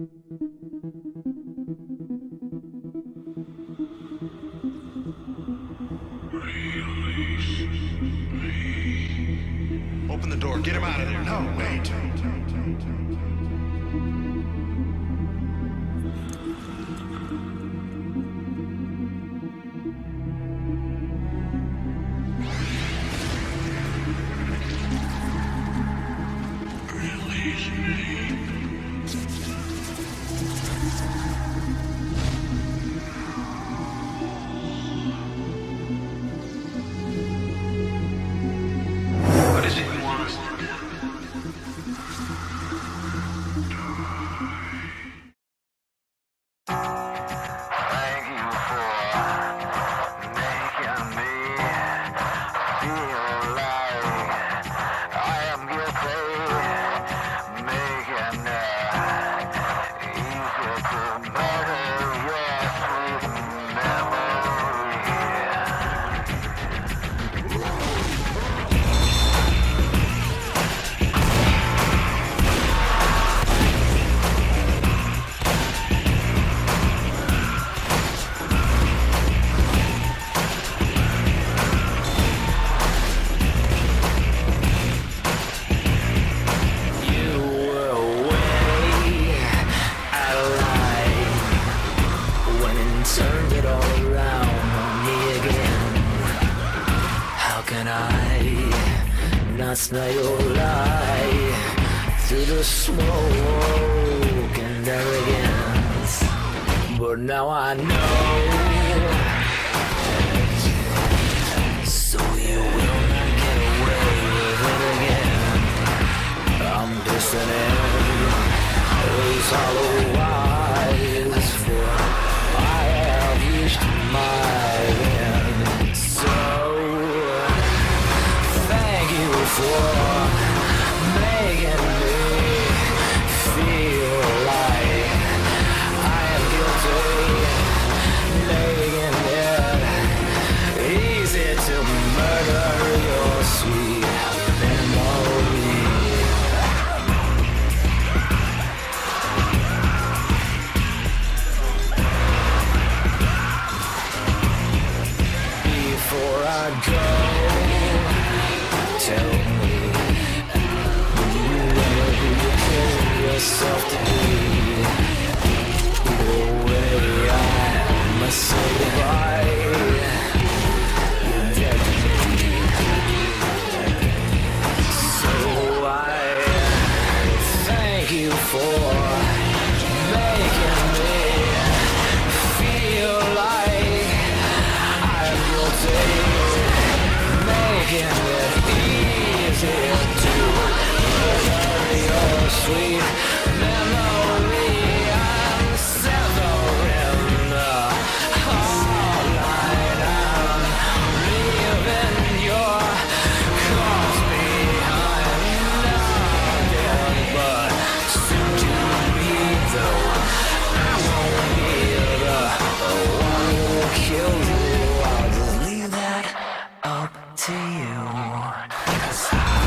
Open the door. Get him out of there. No, wait. Last night your lie through the smoke and arrogance, but now I know, so you will not get away with it again. I'm listening those hollow eyes, for I have reached my end. So for making me feel like I am guilty, making it easy to murder your sweet memory. Before I go, tell me, yourself to be the way I must say goodbye. You're dead to me, so I thank you for making me feel like I'm guilty, making it easier to murder your sweet memory. I'm severing the hotline. I'm leaving your cause behind. Nothing but soon to be, though I won't be the one who will kill you. I'll just leave that up to you. 'Cause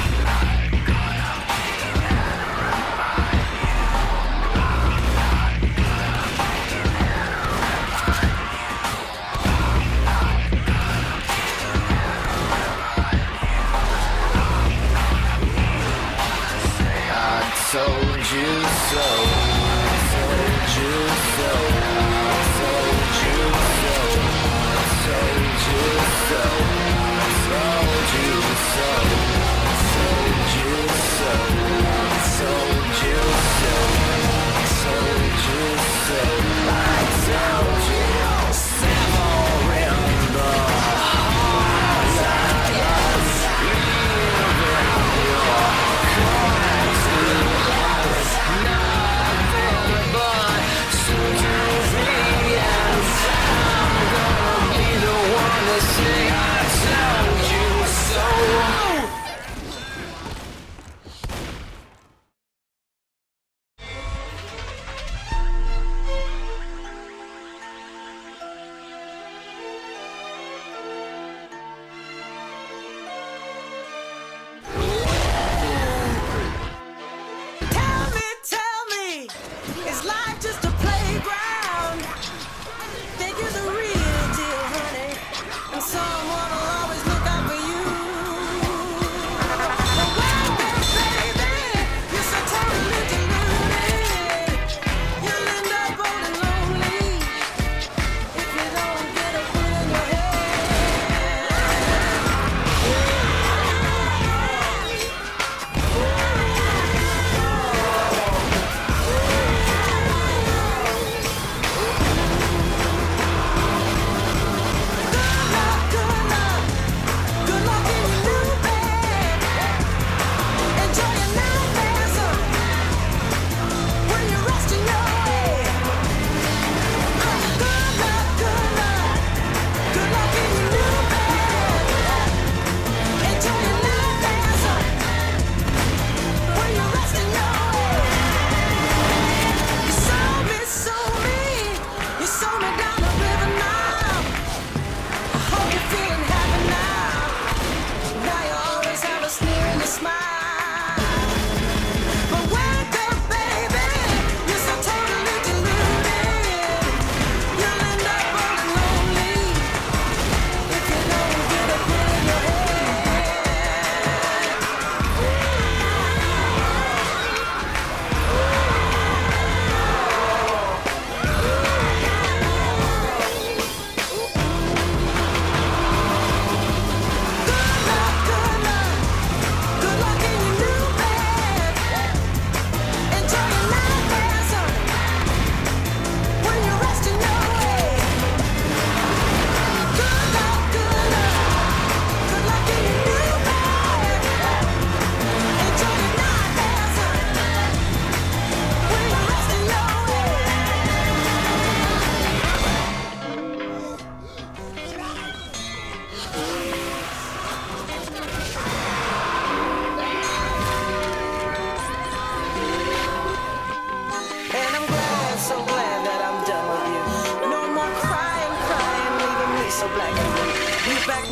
told you so, I told you so, I told you so, I told you so, I told you so, I told you so, I told you so, I told you so, I told you severing the heart I was leaving your nothing but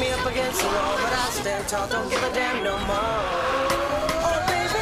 me up against the wall, but I stand tall, don't give a damn no more. Oh, baby,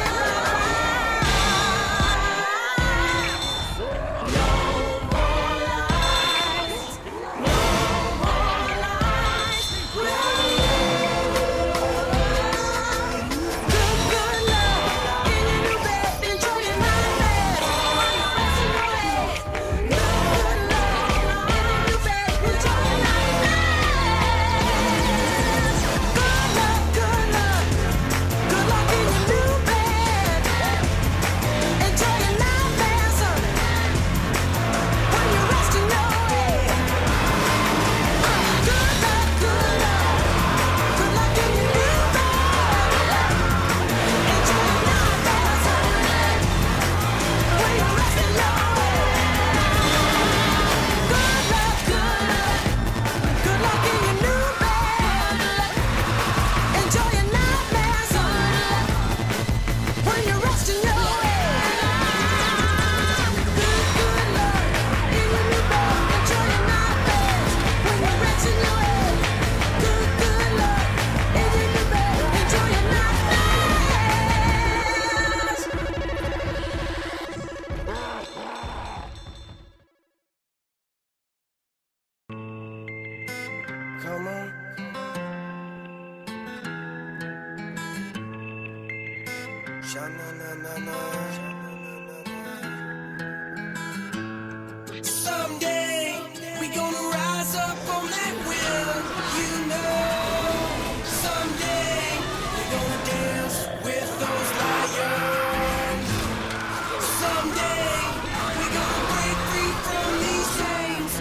Someday we gonna rise up on that wheel, you know. Someday we gonna dance with those lions. Someday we gonna break free from these chains.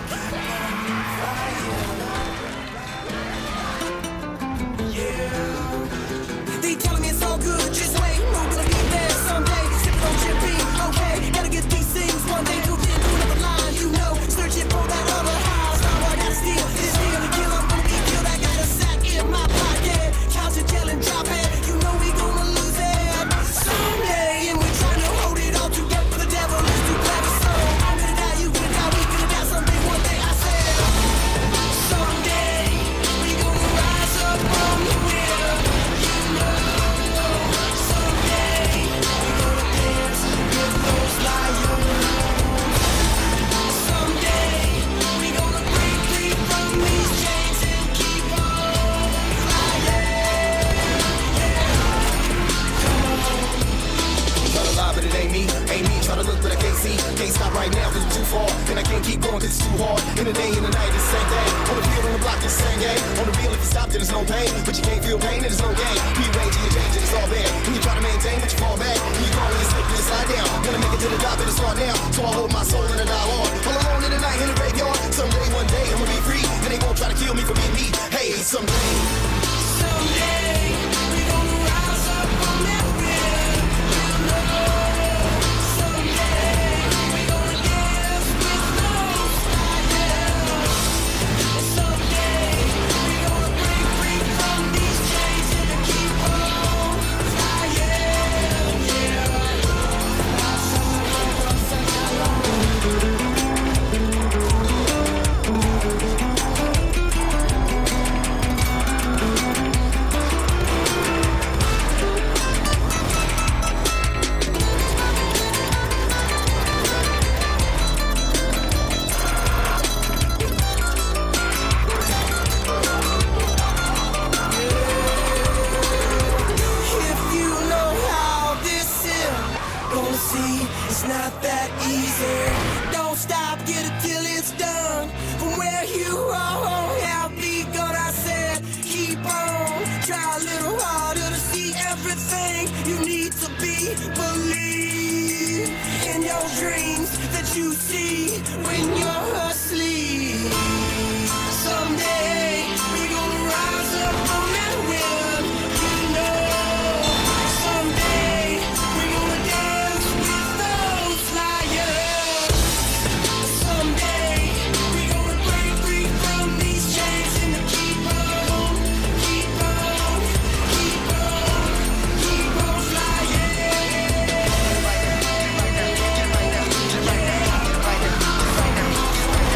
Yeah. They telling me it's all good, just wait. We're gonna be there someday. Sipping on Jim Beam, okay. Gotta get these things one day. Till then, do another line, you know. Searching for that other house. Now I gotta steal this deal to kill. I'm gonna be killed. I got a sack in my pocket. Count your tail and drop it. You know we gonna lose it someday. And we're trying to hold it all together for the devil. Let's do clever. So I'm gonna die, you gonna die, we gonna die someday. One day I said, someday we gonna rise up on the wheel. You know, someday we gonna dance with those lions. Someday we gonna break free from these chains and keep on flying. Try to lie, but it ain't me. Try to look, but I can't see. Can't stop right now, cause it's too far. And I can't keep going, cause it's too hard. In the day, in the night, it's the same thing. On the field, on the block, it's the same game. On the field, if you stop, then there's no pain. But you can't feel pain, then there's no gain. Rearranging and changing, it's all bad. When you try to maintain, but you fall back. When you go and you slip, then you slide down. Gonna make it to the top, then it's all down. So I hold my soul in a die hard. All alone in the night, in the graveyard. Someday, one day, I'm gonna be free. And they won't try to kill me for being me. Hey, someday. Someday we gonna rise up on that wheel. You know, someday we gonna dance with those lions. Someday we gonna break free from these chains and keep on flying. If you know how this is, gonna see it's not that easy. Don't stop, get it till it's done. From where you are, have begun, I said, keep on. Try a little harder to see everything you need to be. Believe in your dreams that you see when you're asleep. Someday we gonna rise up on that wheel. You know, someday we gonna dance with those lions. Someday we gonna break free from these chains and keep on, keep on, keep on, keep on flying.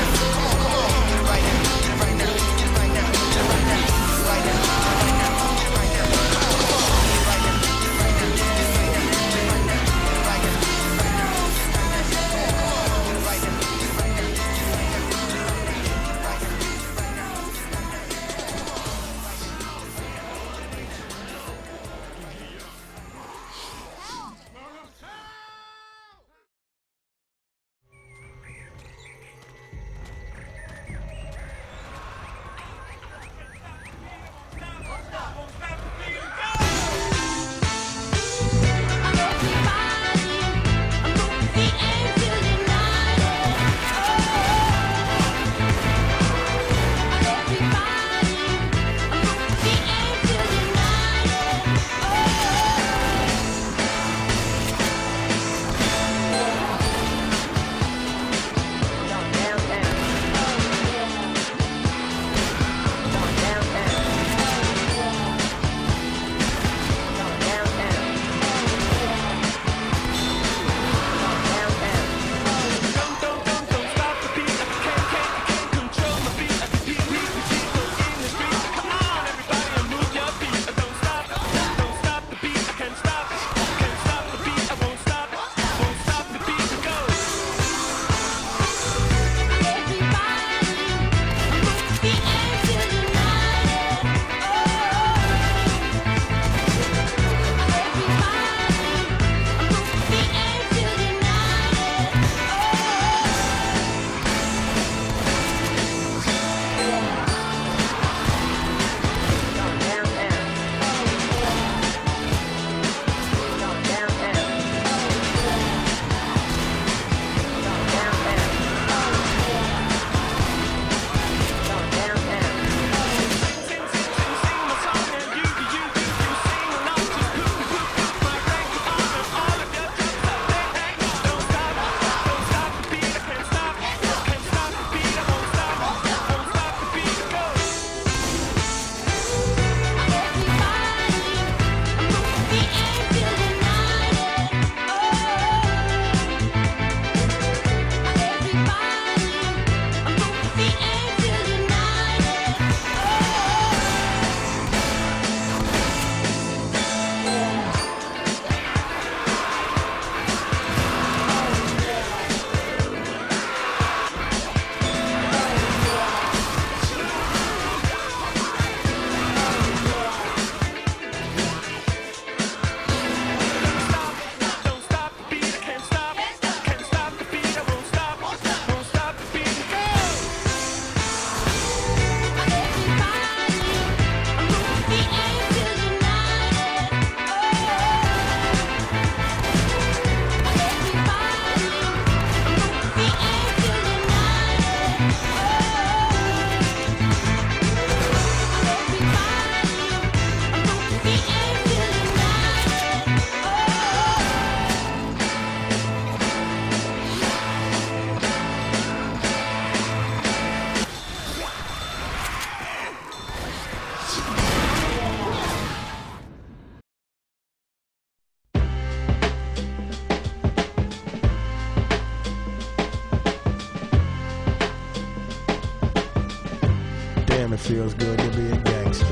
feels good to be a gangster.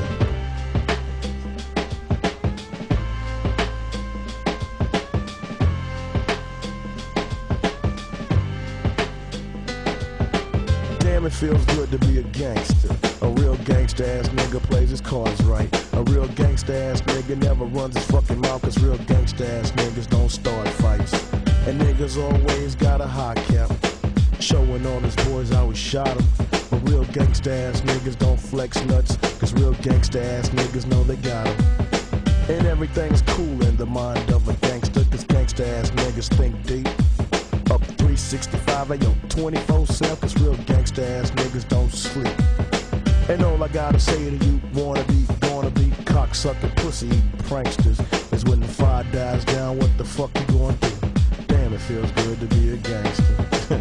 Damn, it feels good to be a gangster. A real gangster ass nigga plays his cards right. A real gangster ass nigga never runs his fucking mouth, cause real gangster ass niggas don't start fights. And niggas always got a high cap, showing all his boys how he shot him. But real gangsta ass niggas don't flex nuts, cause real gangsta ass niggas know they got him. And everything's cool in the mind of a gangster, cause gangsta ass niggas think deep. Up 365, ayo, 24/7, cause real gangsta ass niggas don't sleep. And all I gotta say to you, wanna be, gonna be, cocksucking pussy eating pranksters, is when the fire dies down, what the fuck you gonna do? Damn, it feels good to be a gangster.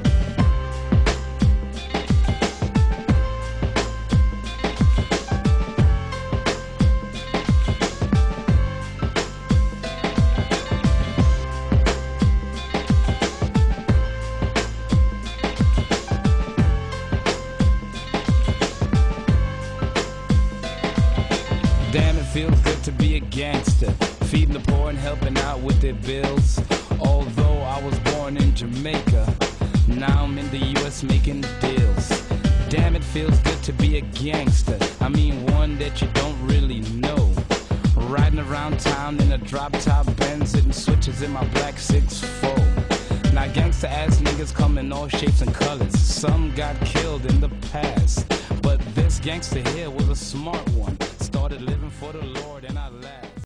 Damn, it feels good to be a gangster, feeding the poor and helping out with their bills. Although I was born in Jamaica, now I'm in the US making deals. Damn, it feels good to be a gangster, I mean one that you don't really know. Riding around town in a drop-top Benz, hitting switches in my black 6'4". Now gangster ass niggas come in all shapes and colors. Some got killed in the past, but this gangster here was a smart one. Started living for the Lord and I laughed.